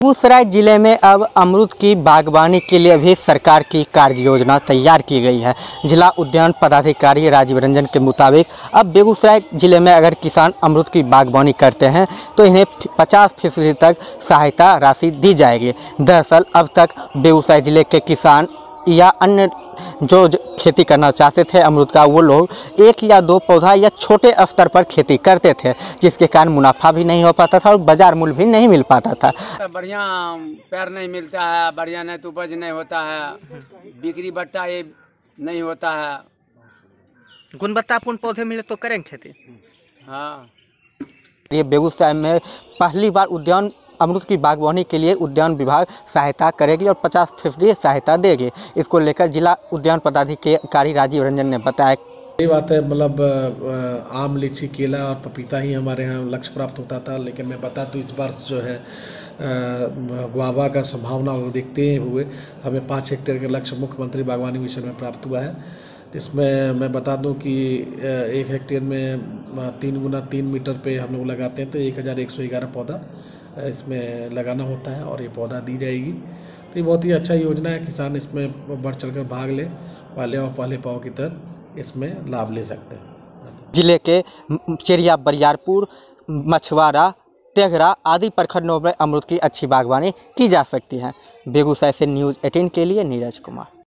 बेगूसराय जिले में अब अमरूद की बागवानी के लिए भी सरकार की कार्य योजना तैयार की गई है। जिला उद्यान पदाधिकारी राजीव रंजन के मुताबिक अब बेगूसराय जिले में अगर किसान अमरूद की बागवानी करते हैं तो इन्हें 50% तक सहायता राशि दी जाएगी। दरअसल अब तक बेगूसराय जिले के किसान या अन्य जो खेती करना चाहते थे अमरूद का, वो लोग 1 या 2 पौधा या छोटे स्तर पर खेती करते थे, जिसके कारण मुनाफा भी नहीं हो पाता था और बाजार मूल्य भी नहीं मिल पाता था। बढ़िया पैर नहीं मिलता है, बढ़िया नहीं तो उपज नहीं होता है, बिक्री बट्टा ये नहीं होता है। गुणवत्तापूर्ण पौधे मिले तो करें खेती। हाँ, ये बेगूसराय में पहली बार उद्यान अमरूद की बागवानी के लिए उद्यान विभाग सहायता करेगी और 50% सहायता देगी। इसको लेकर जिला उद्यान पदाधिकारी राजीव रंजन ने बताया। ये बात है, मतलब आम, लीची, केला और पपीता ही हमारे यहाँ लक्ष्य प्राप्त होता था, लेकिन मैं बता दूँ इस बार जो है गुआवा का संभावना को देखते हुए हमें 5 हेक्टेयर के लक्ष्य मुख्यमंत्री बागवानी मिशन में प्राप्त हुआ है। इसमें मैं बता दूं कि 1 हेक्टेयर में 3 गुना 3 मीटर पे हम लोग लगाते हैं तो 1111 पौधा इसमें लगाना होता है और ये पौधा दी जाएगी। तो ये बहुत ही अच्छा योजना है, किसान इसमें बढ़ चढ़ कर भाग ले, पहले पाव की तरह इसमें लाभ ले सकते हैं। जिले के चेरिया, बरियारपुर, मछवाड़ा, तेघरा आदि प्रखंडों में अमरूद की अच्छी बागवानी की जा सकती है। बेगूसराय से न्यूज़ 18 के लिए नीरज कुमार।